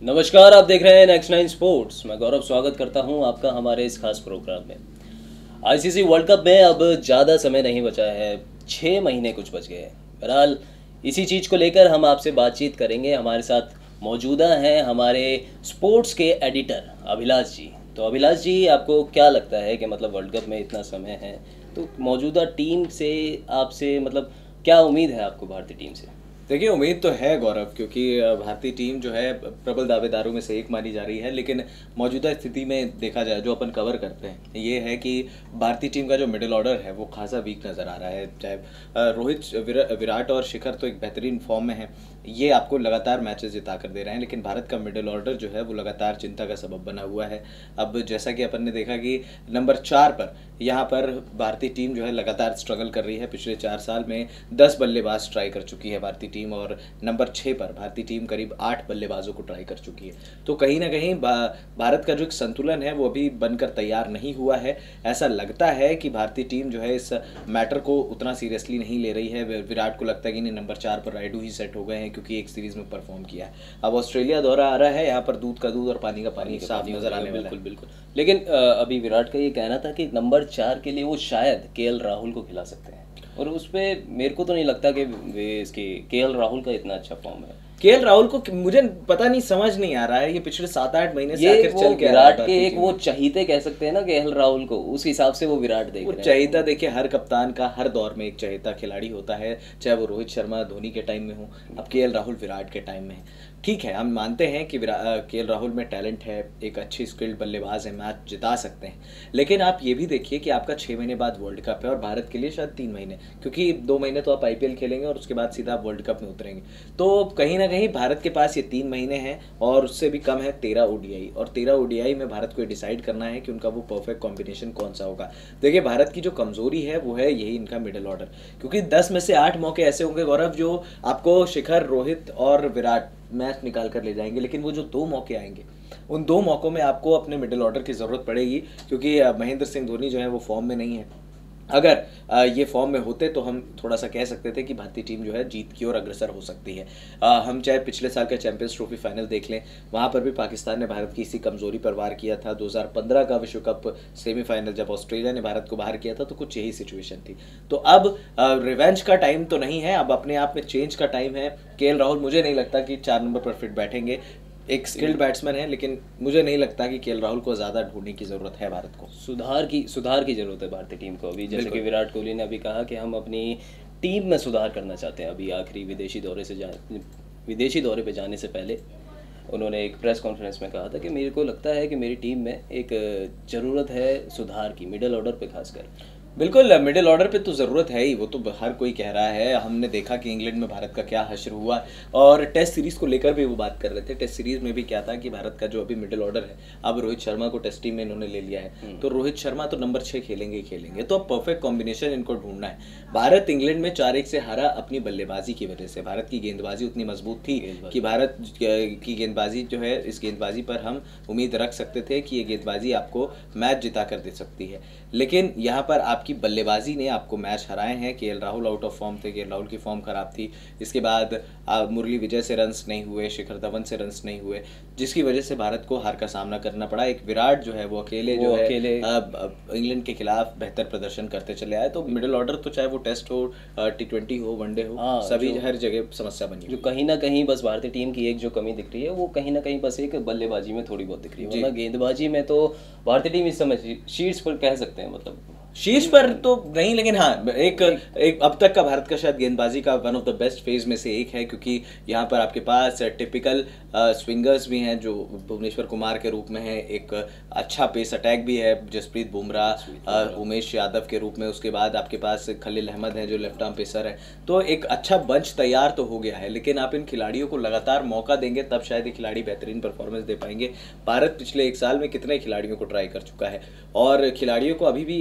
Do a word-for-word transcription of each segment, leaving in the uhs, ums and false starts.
नमस्कार, आप देख रहे हैं नेक्स्ट नाइन स्पोर्ट्स। मैं गौरव स्वागत करता हूं आपका हमारे इस खास प्रोग्राम में। आईसीसी वर्ल्ड कप में अब ज़्यादा समय नहीं बचा है, छः महीने कुछ बच गए हैं। बहरहाल इसी चीज़ को लेकर हम आपसे बातचीत करेंगे। हमारे साथ मौजूदा हैं हमारे स्पोर्ट्स के एडिटर अभिलाष जी। तो अभिलाष जी, आपको क्या लगता है कि मतलब वर्ल्ड कप में इतना समय है तो मौजूदा टीम से आपसे मतलब क्या उम्मीद है आपको भारतीय टीम से? देखिए, उम्मीद तो है गौरव, क्योंकि भारतीय टीम जो है प्रबल दावेदारों में से एक मानी जा रही है। लेकिन मौजूदा स्थिति में देखा जाए, जो अपन कवर करते हैं, ये है कि भारतीय टीम का जो मिडिल ऑर्डर है वो खासा वीक नज़र आ रहा है। चाहे रोहित, विराट और शिखर तो एक बेहतरीन फॉर्म में है, ये आपको लगातार मैचेस जिता कर दे रहे हैं, लेकिन भारत का मिडिल ऑर्डर जो है वो लगातार चिंता का सबब बना हुआ है। अब जैसा कि अपन ने देखा कि नंबर चार पर यहाँ पर भारतीय टीम जो है लगातार स्ट्रगल कर रही है। पिछले चार साल में दस बल्लेबाज ट्राई कर चुकी है भारतीय टीम, और नंबर छः पर भारतीय टीम करीब आठ बल्लेबाजों को ट्राई कर चुकी है। तो कहीं ना कहीं भारत का जो एक संतुलन है वो अभी बनकर तैयार नहीं हुआ है। ऐसा लगता है कि भारतीय टीम जो है इस मैटर को उतना सीरियसली नहीं ले रही है। विराट को लगता है कि नहीं, नंबर चार पर रायडू ही सेट हो गए हैं, क्योंकि एक सीरीज में परफॉर्म किया है। अब ऑस्ट्रेलिया दौरा आ रहा है, यहाँ पर दूध का दूध और पानी का पानी साफ नजर आने वाला है। बिल्कुल बिल्कुल। लेकिन अभी विराट का ये कहना था कि नंबर चार के लिए वो शायद केएल राहुल को खिला सकते हैं, और उस पर मेरे को तो नहीं लगता कि इसके केएल राहुल का इतना अच्छा फॉर्म है। केएल राहुल को मुझे पता नहीं, समझ नहीं आ रहा है, ये पिछले सात आठ महीने से आखिर चल के विराट के एक वो चहीते कह सकते हैं ना केएल राहुल को, उस हिसाब से वो विराट देख रहे हैं। चहीता देखिए, हर कप्तान का हर दौर में एक चहीता खिलाड़ी होता है, चाहे वो रोहित शर्मा धोनी के टाइम में हो, अब केएल राहुल विराट के टाइम में है। ठीक है, हम मानते हैं कि केएल राहुल में टैलेंट है, एक अच्छी स्किल्ड बल्लेबाज है, मैच जिता सकते हैं। लेकिन आप ये भी देखिए कि आपका छः महीने बाद वर्ल्ड कप है, और भारत के लिए शायद तीन महीने, क्योंकि दो महीने तो आप आईपीएल खेलेंगे और उसके बाद सीधा आप वर्ल्ड कप में उतरेंगे। तो कहीं ना कहीं भारत के पास ये तीन महीने हैं, और उससे भी कम है तेरह ओडीआई, और तेरह ओडीआई में भारत को डिसाइड करना है कि उनका वो परफेक्ट कॉम्बिनेशन कौन सा होगा। देखिए, भारत की जो कमजोरी है वो है यही इनका मिडिल ऑर्डर, क्योंकि दस में से आठ मौके ऐसे होंगे गौरव जो आपको शिखर, रोहित और विराट मैच निकाल कर ले जाएंगे, लेकिन वो जो दो मौके आएंगे उन दो मौकों में आपको अपने मिडिल ऑर्डर की ज़रूरत पड़ेगी, क्योंकि महेंद्र सिंह धोनी जो है वो फॉर्म में नहीं है। अगर ये फॉर्म में होते तो हम थोड़ा सा कह सकते थे कि भारतीय टीम जो है जीत की ओर अग्रसर हो सकती है। हम चाहे पिछले साल का चैंपियंस ट्रॉफी फाइनल देख लें, वहाँ पर भी पाकिस्तान ने भारत की इसी कमजोरी पर वार किया था। दो हज़ार पंद्रह का विश्व कप सेमीफाइनल जब ऑस्ट्रेलिया ने भारत को बाहर किया था तो कुछ यही सिचुएशन थी। तो अब रिवेंज का टाइम तो नहीं है, अब अपने आप में चेंज का टाइम है। केएल राहुल मुझे नहीं लगता कि चार नंबर पर फिट बैठेंगे, एक स्किल्ड बैट्समैन है, लेकिन मुझे नहीं लगता कि केएल राहुल को ज़्यादा ढूंढने की ज़रूरत है। भारत को सुधार की सुधार की ज़रूरत है भारतीय टीम को अभी। जैसे कि विराट कोहली ने अभी कहा कि हम अपनी टीम में सुधार करना चाहते हैं। अभी आखिरी विदेशी दौरे से जा विदेशी दौरे पे जाने से पहले उन्होंने एक प्रेस कॉन्फ्रेंस में कहा था कि मेरे को लगता है कि मेरी टीम में एक ज़रूरत है सुधार की, मिडिल ऑर्डर पे खासकर। बिल्कुल, मिडिल ऑर्डर पे तो ज़रूरत है ही, वो तो हर कोई कह रहा है। हमने देखा कि इंग्लैंड में भारत का क्या हश्र हुआ, और टेस्ट सीरीज़ को लेकर भी वो बात कर रहे थे। टेस्ट सीरीज़ में भी क्या था कि भारत का जो अभी मिडिल ऑर्डर है, अब रोहित शर्मा को टेस्ट टीम में इन्होंने ले लिया है, तो रोहित शर्मा तो नंबर छः खेलेंगे ही खेलेंगे। तो अब परफेक्ट कॉम्बिनेशन इनको ढूंढना है। भारत इंग्लैंड में चार एक से हारा अपनी बल्लेबाजी की वजह से। भारत की गेंदबाजी उतनी मजबूत थी कि भारत की गेंदबाजी जो है, इस गेंदबाजी पर हम उम्मीद रख सकते थे कि ये गेंदबाजी आपको मैच जिता कर दे सकती है। लेकिन यहाँ पर आपकी बल्लेबाजी ने आपको मैच हराए हैं। KL Rahul out of form थे, केएल राहुल की फॉर्म खराब थी। इसके बाद मुरली विजय से रन्स नहीं हुए, शिखर धवन से रन्स नहीं हुए, जिसकी वजह से भारत को हार का सामना करना पड़ा। एक विराट जो है वो अकेले जो है इंग्लैंड के खिलाफ बेहतर प्रदर्शन करते चले आए। तो मिडिल ऑर्डर तो चाहे वो टेस्ट हो, टी ट्वेंटी हो, वनडे हो, हाँ, सभी हर जगह समस्या बनी, जो कहीं ना कहीं बस भारतीय टीम की एक जो कमी दिख रही है वो कहीं ना कहीं बस एक बल्लेबाजी में थोड़ी बहुत दिख रही है। वरना गेंदबाजी में तो भारतीय टीम इस समय शीर्ष पर कह सकते हैं, मतलब शीर्ष पर तो नहीं, लेकिन हाँ एक एक अब तक का भारत का शायद गेंदबाजी का one of the best phase में से एक है, क्योंकि यहाँ पर आपके पास टिपिकल स्विंगर्स भी हैं जो भुवनेश्वर कुमार के रूप में है, एक अच्छा पेस अटैक भी है जसप्रीत बुमराह, उमेश यादव के रूप में। उसके बाद आपके पास खलील अहमद है जो लेफ्ट आर्म पेसर है। तो एक अच्छा बंच तैयार तो हो गया है, लेकिन आप इन खिलाड़ियों को लगातार मौका देंगे तब शायद ये खिलाड़ी बेहतरीन परफॉर्मेंस दे पाएंगे। भारत पिछले एक साल में कितने खिलाड़ियों को ट्राई कर चुका है, और खिलाड़ियों को अभी भी ये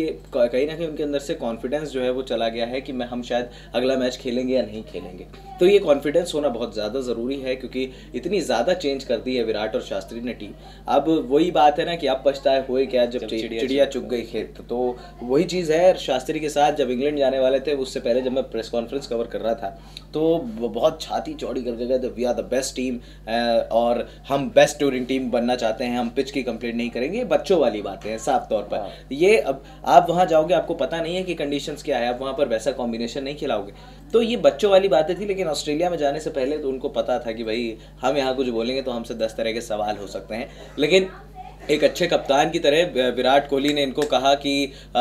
कहीं ना कहीं उनके अंदर से कॉन्फिडेंस जो है वो चला गया है कि मैं हम शायद अगला मैच खेलेंगे या नहीं खेलेंगे। तो ये कॉन्फिडेंस होना बहुत ज़्यादा ज़रूरी है, क्योंकि इतनी ज़्यादा चेंज कर दी है विराट और शास्त्री ने टीम। अब वही बात है ना कि अब पछताए हुए क्या, जब, जब चिड़िया चुग गई खेत। तो वही चीज़ है शास्त्री के साथ। जब इंग्लैंड जाने वाले थे, उससे पहले जब मैं प्रेस कॉन्फ्रेंस कवर कर रहा था, तो बहुत छाती चौड़ी करके गए थे, we are the best team और हम बेस्ट टूरिंग टीम बनना चाहते हैं, हम पिच की कंप्लेंट नहीं करेंगे। बच्चों वाली बातें हैं साफ तौर पर। ये अब आप वहाँ जाओगे, आपको पता नहीं है कि कंडीशंस क्या है, आप वहाँ पर वैसा कॉम्बिनेशन नहीं खिलाओगे। तो ये बच्चों वाली बातें थी। लेकिन ऑस्ट्रेलिया में जाने से पहले तो उनको पता था कि भाई हम यहाँ कुछ बोलेंगे तो हमसे दस तरह के सवाल हो सकते हैं। लेकिन एक अच्छे कप्तान की तरह विराट कोहली ने इनको कहा कि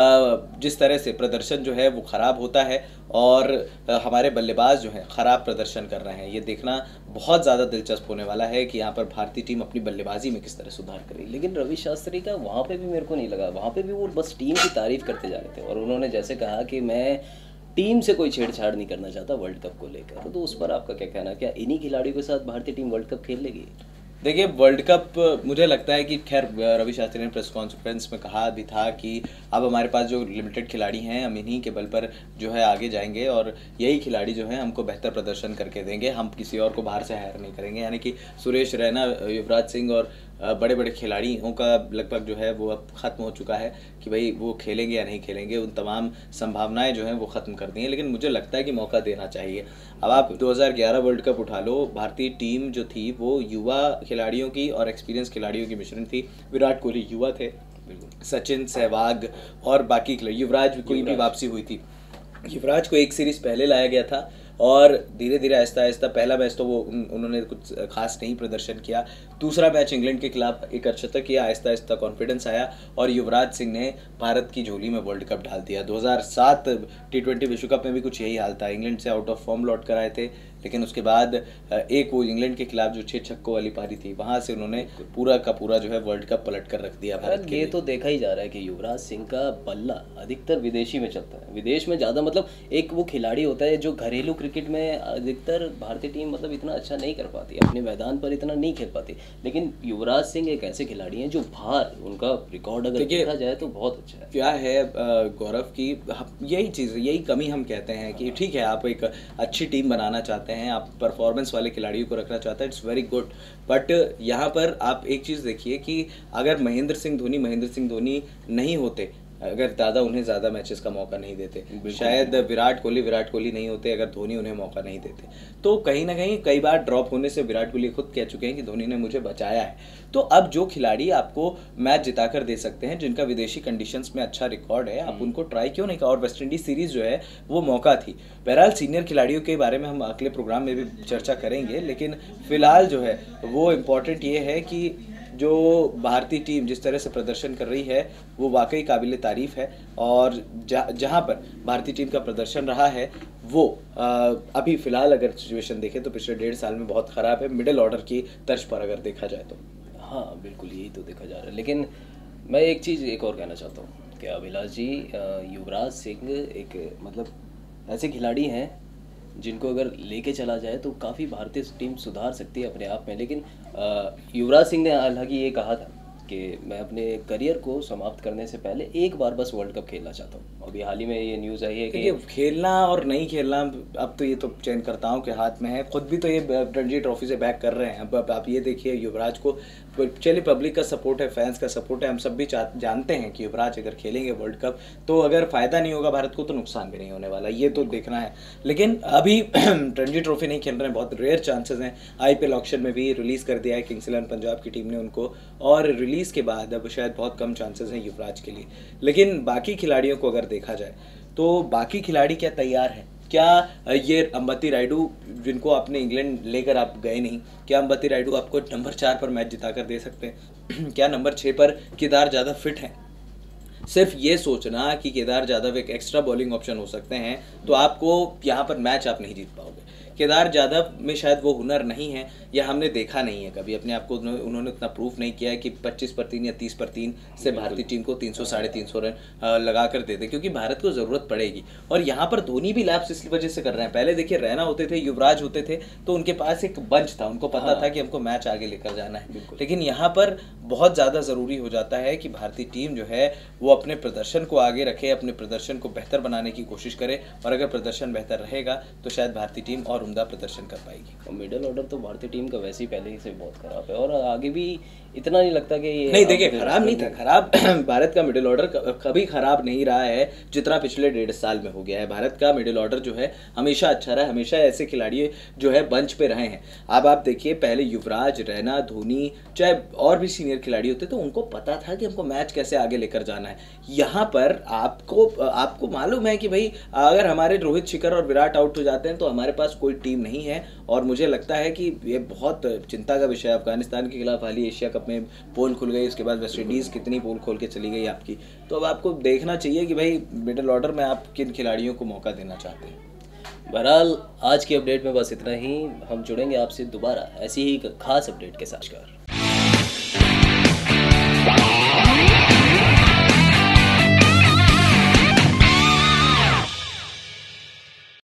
जिस तरह से प्रदर्शन जो है वो ख़राब होता है और हमारे बल्लेबाज जो हैं ख़राब प्रदर्शन कर रहे हैं, ये देखना बहुत ज़्यादा दिलचस्प होने वाला है कि यहाँ पर भारतीय टीम अपनी बल्लेबाजी में किस तरह सुधार करेगी। लेकिन रवि शास्त्री का वहाँ पे भी मेरे को नहीं लगा, वहाँ पे भी वो बस टीम की तारीफ़ करते जा रहे थे। और उन्होंने जैसे कहा कि मैं टीम से कोई छेड़छाड़ नहीं करना चाहता वर्ल्ड कप को लेकर, तो उस पर आपका क्या कहना, क्या इन्हीं खिलाड़ियों के साथ भारतीय टीम वर्ल्ड कप खेल लेगी? देखिए, वर्ल्ड कप मुझे लगता है कि खैर रवि शास्त्री ने प्रेस कॉन्फ्रेंस में कहा भी था कि अब हमारे पास जो लिमिटेड खिलाड़ी हैं, हम इन्हीं के बल पर जो है आगे जाएंगे और यही खिलाड़ी जो हैं हमको बेहतर प्रदर्शन करके देंगे, हम किसी और को बाहर से हायर नहीं करेंगे। यानी कि सुरेश रैना, युवराज सिंह और बड़े बड़े खिलाड़ियों का लगभग जो है वो अब ख़त्म हो चुका है कि भाई वो खेलेंगे या नहीं खेलेंगे, उन तमाम संभावनाएं जो हैं वो ख़त्म कर दी हैं। लेकिन मुझे लगता है कि मौका देना चाहिए। अब आप दो हज़ार ग्यारह वर्ल्ड कप उठा लो, भारतीय टीम जो थी वो युवा खिलाड़ियों की और एक्सपीरियंस खिलाड़ियों की मिश्रण थी। विराट कोहली युवा थे, सचिन, सहवाग और बाकी खिलाड़ी, युवराज कोई भी वापसी हुई थी। युवराज को एक सीरीज़ पहले लाया गया था और धीरे धीरे आहिस्ता आहिस्ता, पहला मैच तो वो उन, उन्होंने कुछ खास नहीं प्रदर्शन किया, दूसरा मैच इंग्लैंड के खिलाफ एक अर्धशतक किया, आहिस्ता आहिस्ता कॉन्फिडेंस आया और युवराज सिंह ने भारत की झोली में वर्ल्ड कप डाल दिया। दो हज़ार सात टी ट्वेंटी विश्व कप में भी कुछ यही हाल था, इंग्लैंड से आउट ऑफ फॉर्म लौट कर आए थे, लेकिन उसके बाद एक वो इंग्लैंड के खिलाफ जो छः छक्कों वाली पारी थी, वहाँ से उन्होंने पूरा का पूरा जो है वर्ल्ड कप पलट कर रख दिया भारत के ये तो देखा ही जा रहा है कि युवराज सिंह का बल्ला अधिकतर विदेशी में चलता है, विदेश में ज़्यादा, मतलब एक वो खिलाड़ी होता है जो घरेलू क्रिकेट में अधिकतर भारतीय टीम मतलब इतना अच्छा नहीं कर पाती, अपने मैदान पर इतना नहीं खेल पाती। लेकिन युवराज सिंह एक ऐसे खिलाड़ी हैं जो बाहर, उनका रिकॉर्ड अगर देखा जाए तो बहुत अच्छा है। क्या है गौरव की यही चीज़, यही कमी हम कहते हैं कि ठीक है आप एक अच्छी टीम बनाना चाहते हैं, आप परफॉर्मेंस वाले खिलाड़ियों को रखना चाहते हैं, इट्स वेरी गुड, बट यहाँ पर आप एक चीज़ देखिए कि अगर महेंद्र सिंह धोनी महेंद्र सिंह धोनी नहीं होते, अगर दादा उन्हें ज़्यादा मैचेस का मौका नहीं देते, शायद विराट कोहली विराट कोहली नहीं होते अगर धोनी उन्हें मौका नहीं देते, तो कहीं ना कहीं कई बार ड्रॉप होने से विराट कोहली खुद कह चुके हैं कि धोनी ने मुझे बचाया है। तो अब जो खिलाड़ी आपको मैच जिताकर दे सकते हैं, जिनका विदेशी कंडीशंस में अच्छा रिकॉर्ड है, आप उनको ट्राई क्यों नहीं करा? और वेस्ट इंडीज सीरीज़ जो है वो मौका थी। बहरहाल सीनियर खिलाड़ियों के बारे में हम अगले प्रोग्राम में भी चर्चा करेंगे, लेकिन फिलहाल जो है वो इम्पोर्टेंट ये है कि जो भारतीय टीम जिस तरह से प्रदर्शन कर रही है वो वाकई काबिल तारीफ़ है। और जहाँ पर भारतीय टीम का प्रदर्शन रहा है वो आ, अभी फ़िलहाल अगर सिचुएशन देखें तो पिछले डेढ़ साल में बहुत ख़राब है, मिडिल ऑर्डर की तर्ज पर अगर देखा जाए तो। हाँ बिल्कुल, यही तो देखा जा रहा है। लेकिन मैं एक चीज़ एक और कहना चाहता हूँ कि अभिलाष जी, युवराज सिंह एक मतलब ऐसे खिलाड़ी हैं जिनको अगर लेके चला जाए तो काफ़ी भारतीय टीम सुधार सकती है अपने आप में। लेकिन युवराज सिंह ने हालांकि ये कहा था कि मैं अपने करियर को समाप्त करने से पहले एक बार बस वर्ल्ड कप खेलना चाहता हूँ। अभी हाल ही में ये न्यूज़ आई है कि खेलना और नहीं खेलना अब तो ये तो चयनकर्ताओं के हाथ में है। खुद भी तो ये रणजी ट्रॉफी से बैक कर रहे हैं। अब आप ये देखिए, युवराज को चलिए पब्लिक का सपोर्ट है, फैंस का सपोर्ट है, हम सब भी जानते हैं कि युवराज अगर खेलेंगे वर्ल्ड कप तो अगर फ़ायदा नहीं होगा भारत को तो नुकसान भी नहीं होने वाला, ये तो देखना है। लेकिन अभी रणजी ट्रॉफी नहीं खेल रहे हैं, बहुत रेयर चांसेस हैं। आईपीएल ऑक्शन में भी रिलीज़ कर दिया है किंग्स इलेवन पंजाब की टीम ने उनको, और रिलीज़ के बाद अब शायद बहुत कम चांसेस हैं युवराज के लिए। लेकिन बाकी खिलाड़ियों को अगर देखा जाए तो बाकी खिलाड़ी क्या तैयार हैं? क्या ये अंबती रायडू जिनको आपने इंग्लैंड लेकर आप गए नहीं, क्या अंबती रायडू आपको नंबर चार पर मैच जिताकर दे सकते हैं? क्या नंबर छः पर केदार जाधव फिट हैं? सिर्फ ये सोचना कि केदार जाधव एक एक्स्ट्रा बॉलिंग ऑप्शन हो सकते हैं तो आपको यहाँ पर मैच आप नहीं जीत पाओगे। केदार जाधव में शायद वो हुनर नहीं है या हमने देखा नहीं है कभी अपने आप को, उन्होंने उतना प्रूफ नहीं किया है कि पच्चीस पर तीन या तीस पर तीन से भारतीय टीम को तीन सौ साढ़े तीन सौ रन लगा कर देते, क्योंकि भारत को ज़रूरत पड़ेगी। और यहाँ पर धोनी भी लैप्स इस वजह से कर रहे हैं। पहले देखिए रैना होते थे, युवराज होते थे, तो उनके पास एक बंच था, उनको पता था कि हमको मैच आगे लेकर जाना है। लेकिन यहाँ पर बहुत ज़्यादा ज़रूरी हो जाता है कि भारतीय टीम जो है वो अपने प्रदर्शन को आगे रखे, अपने प्रदर्शन को बेहतर बनाने की कोशिश करे, और अगर प्रदर्शन बेहतर रहेगा तो शायद भारतीय टीम और उम्दा प्रदर्शन कर पाएगी। मिडिल ऑर्डर तो भारतीय टीम का वैसे ही पहले ही से बहुत खराब है, और आगे भी इतना नहीं लगता कि ये नहीं, देखिए खराब नहीं था, खराब भारत का मिडिल ऑर्डर कभी खराब नहीं रहा है जितना पिछले डेढ़ साल में हो गया है। भारत का मिडिल ऑर्डर जो है हमेशा अच्छा रहा है, हमेशा ऐसे खिलाड़ी जो है बंच पे रहे हैं। अब आप देखिए पहले युवराज, रैना, धोनी, चाहे और भी सीनियर खिलाड़ी होते तो उनको पता था कि हमको मैच कैसे आगे लेकर जाना है। यहाँ पर आपको आपको मालूम है कि भाई अगर हमारे रोहित, शिखर और विराट आउट हो जाते हैं तो हमारे पास कोई टीम नहीं है। और मुझे लगता है कि ये बहुत चिंता का विषय है। अफगानिस्तान के खिलाफ हाल ही एशिया कप में पोल खुल गई, उसके बाद वेस्ट इंडीज़ कितनी पोल खोल के चली गई आपकी। तो अब आपको देखना चाहिए कि भाई मिडिल ऑर्डर में आप किन खिलाड़ियों को मौका देना चाहते हैं। बहरहाल आज की अपडेट में बस इतना ही। हम जुड़ेंगे आपसे दोबारा ऐसी ही खास अपडेट के साथ।